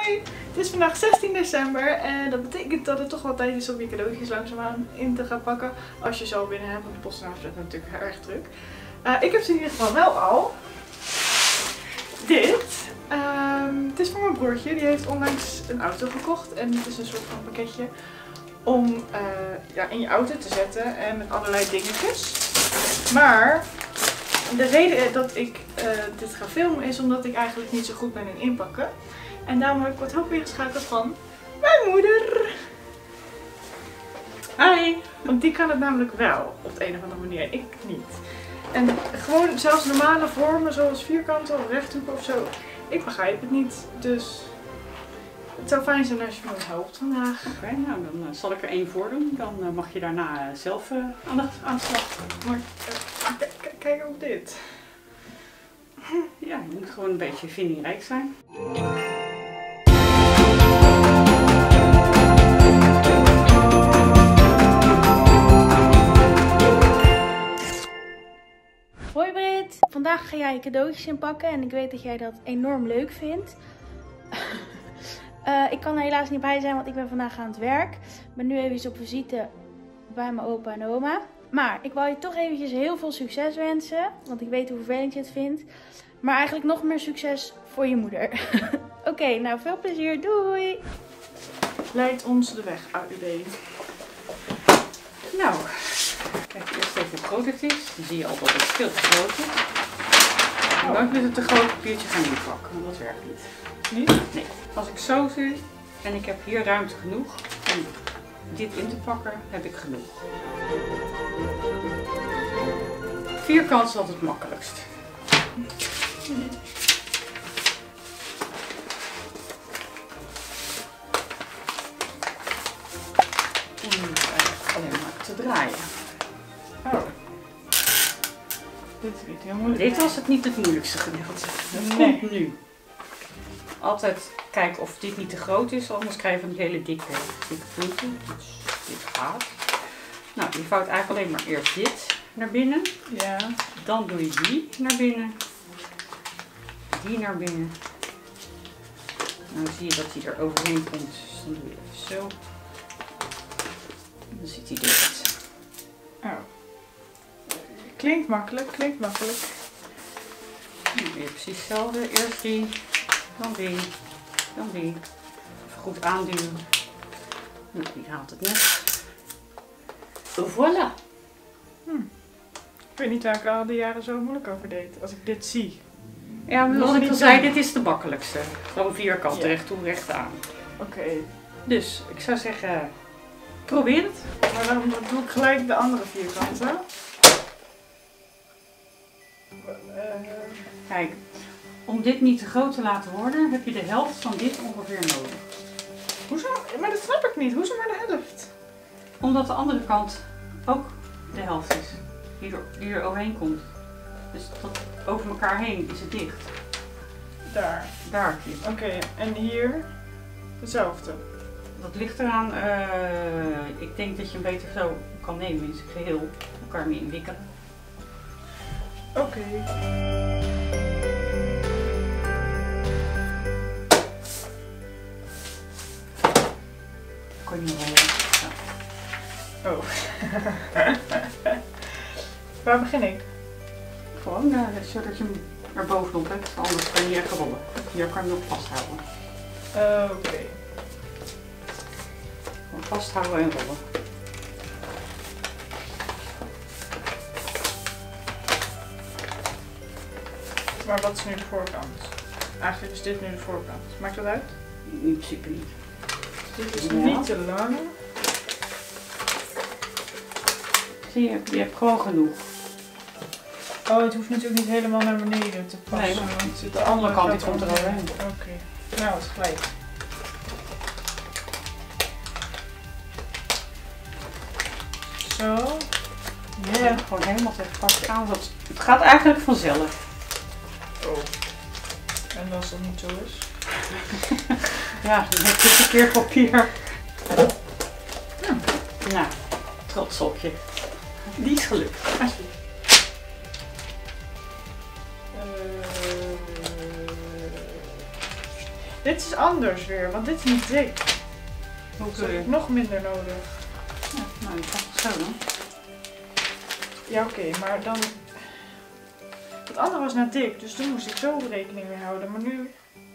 Hoi! Het is vandaag 16 december en dat betekent dat het toch wel tijd is om je cadeautjes langzaamaan in te gaan pakken. Als je ze al binnen hebt, want de post is natuurlijk erg druk. Ik heb ze in ieder geval wel al. Dit. Het is voor mijn broertje, die heeft onlangs een auto gekocht en het is een soort van pakketje om in je auto te zetten en met allerlei dingetjes. Maar de reden dat ik dit ga filmen is omdat ik eigenlijk niet zo goed ben in inpakken. En daarom heb ik wat hulp ingeschakeld van mijn moeder. Hi! Want die kan het namelijk wel op de een of andere manier, ik niet. En gewoon zelfs normale vormen zoals vierkanten of rechthoeken of zo, ik begrijp het niet. Dus het zou fijn zijn als je me helpt vandaag. Oké, nou dan zal ik er één voor doen. Dan mag je daarna zelf aan de slag. Maar kijk op dit. Ja, je moet gewoon een beetje vindingrijk zijn. Hoi Brit, vandaag ga jij je cadeautjes inpakken en ik weet dat jij dat enorm leuk vindt. Ik kan er helaas niet bij zijn, want ik ben vandaag aan het werk. Ik ben nu even op visite bij mijn opa en oma. Maar ik wil je toch eventjes heel veel succes wensen, want ik weet hoe vervelend je het vindt. Maar eigenlijk nog meer succes voor je moeder. Oké, nou veel plezier, doei! Leid ons de weg, AUD. Nou, kijk eerst even hoe groot het is. Dan zie je al dat het veel te groot is. En dan met het te groot papiertje gaan inpakken, want dat werkt niet. Niet? Nee. Als ik zo zie en ik heb hier ruimte genoeg om dit in te pakken, heb ik genoeg. Vierkant is altijd het makkelijkst. En dan hoef je alleen maar te draaien. Oh. Dit is niet heel moeilijk. Dit was het niet het moeilijkste gedeelte. Dat Nee. komt nu. Altijd kijken of dit niet te groot is, anders krijg je van die hele dikke punten. Dus dit gaat. Nou, je vouwt eigenlijk alleen maar eerst dit naar binnen. Ja. Dan doe je die naar binnen. Die naar binnen. Nou zie je dat hij er overheen komt. Dus dan doe je even zo. En dan zit hij dicht. Oh. Klinkt makkelijk, klinkt makkelijk. Nou, weer precies hetzelfde. Eerst die, dan die, dan die. Even goed aanduwen. Nou, die haalt het net. Voilà. Ik weet niet waar ik al die jaren zo moeilijk over deed. Als ik dit zie. Ja, maar zoals ik al zei, dit is de makkelijkste. Gewoon vierkant, Ja. recht toe, recht aan. Oké. Dus ik zou zeggen, probeer het. Maar dan doe ik gelijk de andere vierkanten. Kijk, om dit niet te groot te laten worden, heb je de helft van dit ongeveer nodig. Hoezo? Maar dat snap ik niet. Hoezo maar de helft? Omdat de andere kant ook de helft is. Die er overheen komt. Dus dat over elkaar heen is het dicht. Daar. Daar heb je het. Oké, en hier hetzelfde. Dat ligt eraan, ik denk dat je hem beter zo kan nemen in zijn geheel. Elkaar mee inwikkelen. Oké. Kon je niet horen. Oh. Waar begin ik? Gewoon zodat je hem er bovenop hebt, anders kan je niet echt rollen. Hier kan je hem nog vasthouden. Oké. Gewoon vasthouden en rollen. Maar wat is nu de voorkant? Eigenlijk is dit nu de voorkant. Maakt dat uit? In principe niet. Dit is Ja. niet te lang. Zie je hebt gewoon genoeg. Oh, het hoeft natuurlijk niet helemaal naar beneden te passen. Nee, want de andere kant die komt er overheen. Oké. Nou, het glijdt. Zo. Ja. Ja, gewoon helemaal tegen vast aan. Het gaat eigenlijk vanzelf. Oh. En als dat niet zo is? Ja, dan heb je een keer papier. Nou, trots op je. Die is gelukt. Alsjeblieft. Dit is anders weer, want dit is niet dik. Hoe Dus doe heb je? ik nog minder nodig. Ja, nou, dat gaat het zo dan. Ja, oké, maar dan... Het andere was nou dik, dus toen moest ik zo rekening mee houden. Maar nu...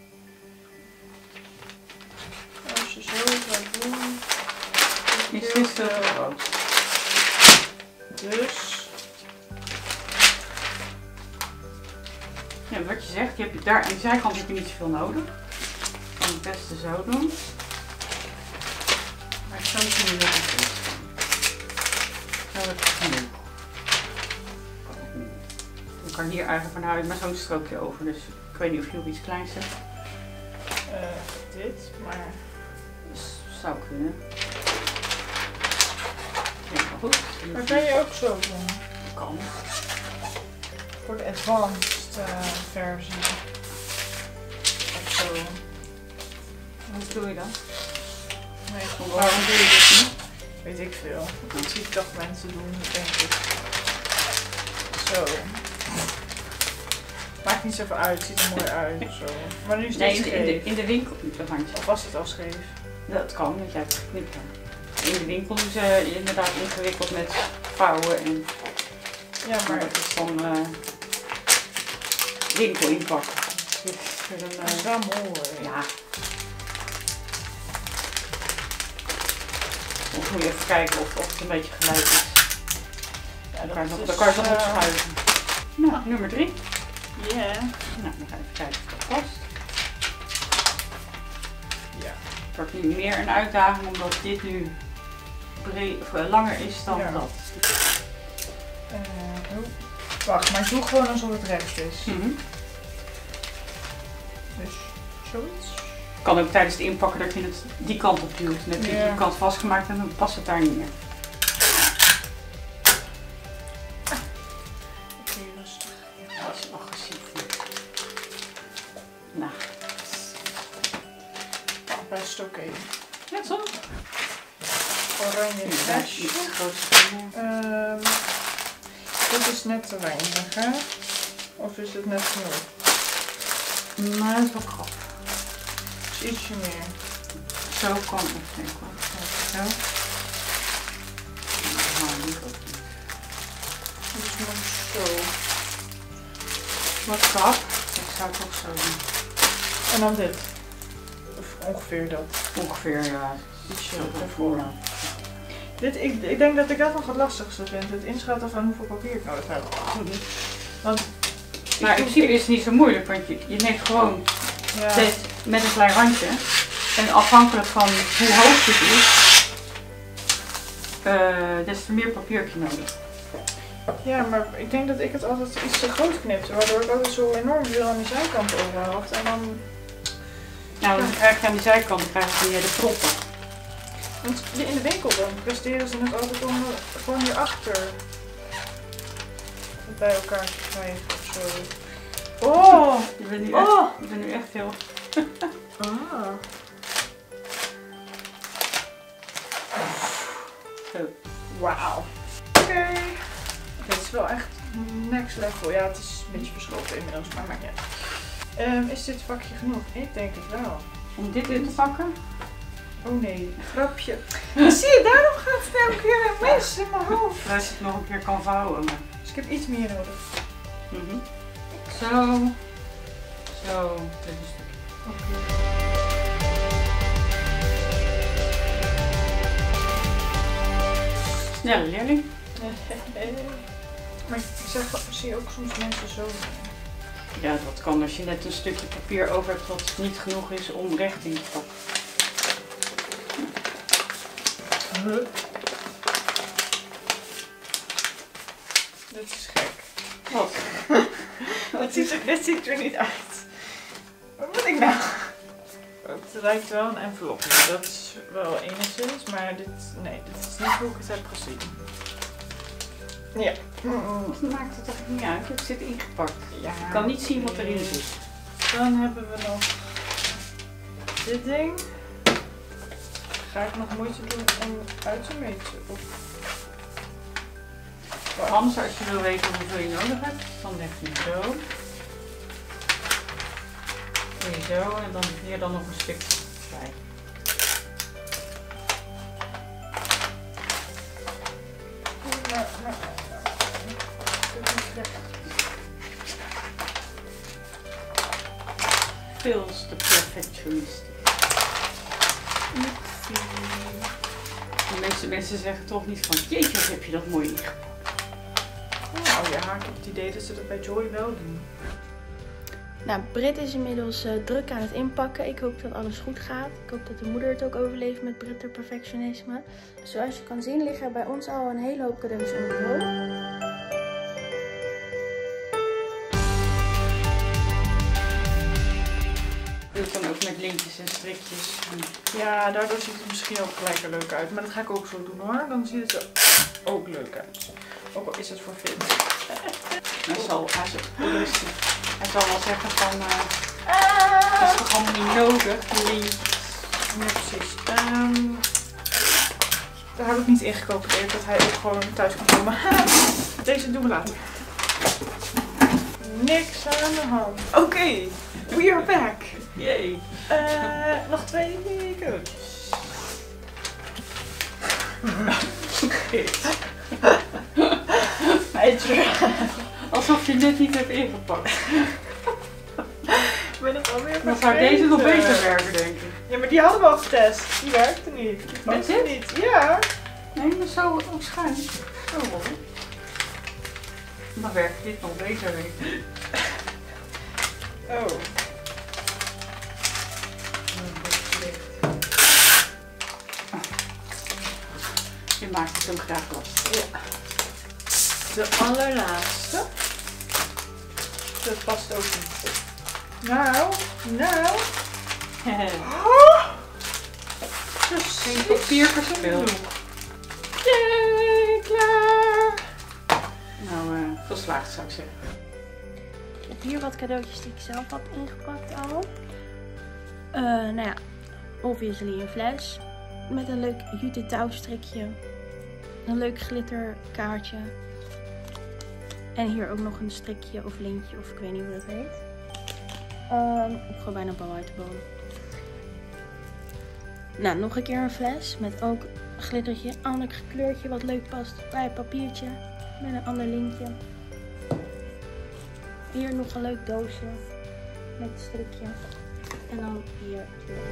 Als je zo gaat doen... Is dit veel te groot? Dus... Ja, wat je zegt, je hebt daar aan de zijkant heb je niet zoveel nodig. Ik kan het beste zo doen. Maar zo zie je dat het is. Zo heb je genoeg. Ik kan hier eigenlijk van houden, maar zo'n strookje over. Dus ik weet niet of je op iets kleins hebt. dit, maar... Dus zou kunnen. Ja, maar goed. Maar kan je ook zo doen? Kan. Voor de advanced versie. Of zo. Hoe doe je dat? Nee, gewoon Waarom doe je dit niet? weet ik veel. Dat zie ik toch mensen doen, denk ik. Zo. Maakt niet zoveel uit, het ziet er mooi uit of zo. Maar nu is Nee, dit scheef. in de winkel niet, dat handje. Of was het al scheef? Dat kan, want jij hebt geknipt. In de winkel doen ze inderdaad ingewikkeld met vouwen en... Ja, Maar maar dat is dan winkel inpakken. Dus dat is wel mooi. ja. Dan moet je even kijken of het een beetje gelijk is. Ja, Dan kan je is, nog opschuiven. Nou, nummer 3. Ja. Nou, dan ga ik even kijken of dat past. Ja. Het wordt nu meer een uitdaging omdat dit nu langer is dan Ja. dat. Wacht, maar ik doe gewoon alsof het recht is. Dus zoiets. Kan ook tijdens het inpakken dat je het die kant op duwt. Dan heb je Ja. die kant vastgemaakt en dan past het daar niet meer. Oké, rustig. Dat is agressief. Nou, Best oké. ja zo. Oranje flash. Dit is net te weinig, hè? Of is het net genoeg? Maar dat is wel krap. Dus ietsje meer. Zo kan het denk ik wel. Zo. Nou, die ook niet. Dus nog zo. Wat krap. Ik zou het ook zo doen. En dan dit. Of ongeveer dat. Ongeveer, ja. Ietsje Zo ervoor. Dit, ik denk dat ik dat nog het lastigste vind. Het inschatten van hoeveel papier ik nodig heb. Want Maar in principe is het niet zo moeilijk, want je neemt gewoon ja, dit met een klein randje. En afhankelijk van hoe hoog dit is, des te meer papier heb je nodig. ja, maar ik denk dat ik het altijd iets te groot knipte. Waardoor ik altijd zo enorm veel aan de zijkant over had. En dan... Nou, dan krijg je aan die zijkant de proppen. Want in de winkel dan presteren ze het altijd om gewoon hierachter bij elkaar te krijgen of zo. Oh! Je bent nu echt heel... Ah. Zo. Wauw. Oké. Dit is wel echt next level. Ja, het is een beetje verschoten inmiddels, maar maakt niet uit. Is dit vakje genoeg? Ik denk het wel. Om dit in te pakken? Oh nee, grapje. Zie je, daarom gaat het elke keer mis in mijn hoofd. Als je het nog een keer kan vouwen. Maar... Dus ik heb iets meer nodig. Zo. Zo. Dit is een stukje. Snelle leerling. Maar ik zeg, zie je ook soms mensen zo. Ja, dat kan als je net een stukje papier over hebt wat niet genoeg is om recht in te pakken. Dit is gek. Wat? Dit ziet er niet uit. Wat moet ik nou? Het lijkt wel een envelopje. Dat is wel enigszins, maar dit is niet hoe ik het heb gezien. Ja. Dat maakt het toch niet uit. Het zit ingepakt. Ja. Je kan niet zien wat erin zit. Dan hebben we nog dit ding. Ga ik nog moeite doen om uit te meten? Of... Anders, als je wil weten hoeveel je nodig hebt, dan leg je hem zo. Doe je zo en dan hier dan nog een stuk bij. Feels the perfectionist. De meeste mensen zeggen toch niet van, jeetje, wat heb je dat mooi ingepakt. Nou ja, ik heb het idee dat ze dat bij Joy wel doen. Nou, Brit is inmiddels druk aan het inpakken. Ik hoop dat alles goed gaat. Ik hoop dat de moeder het ook overleeft met Brit haar perfectionisme. Zoals je kan zien liggen bij ons al een hele hoop cadeaus op de bureau. Doe het dan ook met lintjes en strikjes. Ja, daardoor ziet het misschien ook gelijk er leuk uit. Maar dat ga ik ook zo doen hoor. Dan ziet het er ook leuk uit. Ook al is het voor Finn. Hij zal wel zeggen van, dat is toch allemaal niet nodig, die lintjes. Ja, precies. Daar heb ik niet ingekookt. Ik denk dat hij ook gewoon thuis kan komen. Deze doen we later. Niks aan de hand. Oké, we are back. Yay. Nog 2 cadeautjes. Alsof je dit niet hebt ingepakt. Ik ben het alweer Dan zou deze nog beter werken, denk ik. Ja, maar die hadden we al getest. Die werkte niet. Die Met paste dit? niet. Ja. Nee, maar zo ook schuin. Zo hoor. Dan werkt dit nog beter, denk ik. Oh. Je maakt het hem graag lastig. Ja. De allerlaatste. Dat past ook niet. Nou. Geen papier verspild. Yay, klaar. Nou, geslaagd zou ik zeggen. Ik heb hier wat cadeautjes die ik zelf had ingepakt al. Nou ja, obviously een fles. Met een leuk jute touwstrikje. Een leuk glitterkaartje. En hier ook nog een strikje of lintje of ik weet niet hoe dat heet. Ik gooi bijna bal uit de boom. Nou, nog een keer een fles met ook een glittertje. Een ander kleurtje wat leuk past bij het papiertje. Met een ander lintje. Hier nog een leuk doosje met een strikje. En dan hier.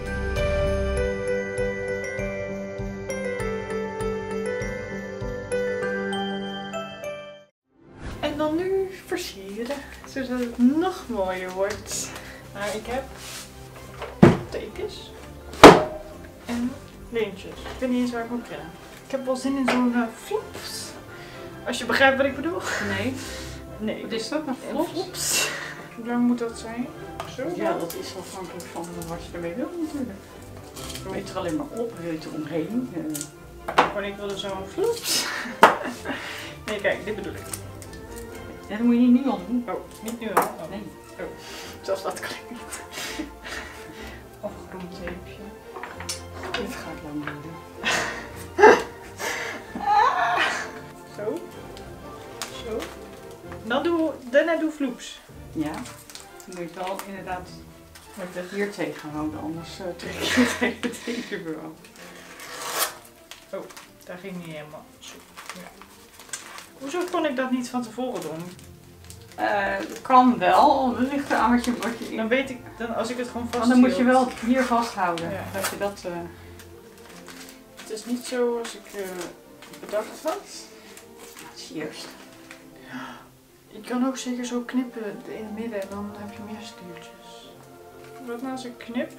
En dan nu versieren, zodat het nog mooier wordt. Nou, ik heb tekens en lintjes. Ik weet niet eens waar ik moet beginnen. Ik heb wel zin in zo'n flops. Als je begrijpt wat ik bedoel. Nee. Nee. Wat is dat? Een Flops. Hoe lang moet dat zijn? Zo? Ja, dat is afhankelijk van wat je ermee wil natuurlijk. Wil je het er alleen maar op, wil je het er omheen? Maar ik wilde zo'n flops. Nee, kijk, dit bedoel ik. Ja, dat moet je niet nu al doen. Oh, niet nu al. Oh. Nee. Oh, zelfs dat kan ik niet. Of een groen tapeje. Dit gaat lang duren. Zo. Zo. Daarna doe vloeps. Ja, dan moet je het wel inderdaad hier tegenhouden, anders trek je het hele tekenbureau. Oh, daar ging niet helemaal. Zo. Ja. Hoezo kon ik dat niet van tevoren doen? Dat kan wel, dat ligt eraan wat je Dan weet ik, als ik het gewoon vast. Want dan moet je wel hier vasthouden. Ja. Dat je dat... Het is niet zo als ik bedacht had. Dat is juist. Je kan ook zeker zo knippen in het midden en dan heb je meer stuurtjes. Wat nou als ik knip?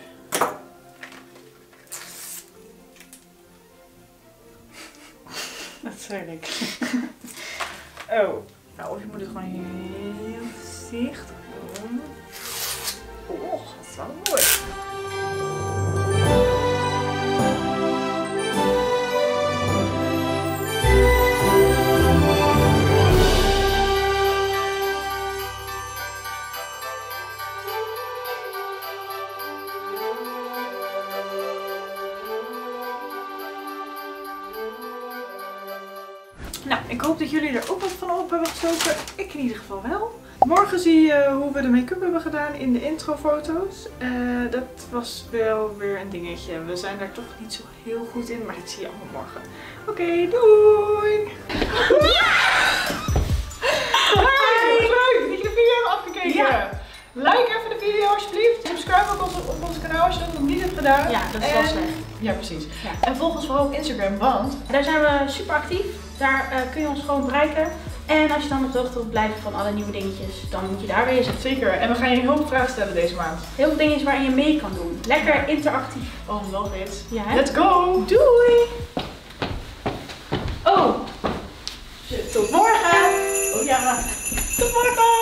Dat zeg ik. Oh. Nou, je moet het gewoon heel voorzichtig doen. Oh, dat is wel mooi. Nou, ik hoop dat jullie er ook wat van op hebben gestoken. Ik in ieder geval wel. Morgen zie je hoe we de make-up hebben gedaan in de introfoto's. Dat was wel weer een dingetje. We zijn daar toch niet zo heel goed in, maar dat zie je allemaal morgen. Oké, doei! Hey, leuk dat je de video hebt afgekeken! Ja. Like even de video alsjeblieft. Subscribe ook op ons kanaal als je dat nog niet hebt gedaan. Ja, dat is wel slecht. Ja, precies. Ja. En volg ons vooral op Instagram, want daar zijn we super actief. Daar kun je ons gewoon bereiken. En als je dan op de hoogte wilt blijven van alle nieuwe dingetjes, dan moet je daar wezen. Zeker. En we gaan je een hoop vragen stellen deze maand. Heel veel dingen waarin je mee kan doen. Lekker interactief. Oh, love it. Ja, hè? Let's go! Doei! Oh! Tot morgen! Oh ja. Tot morgen!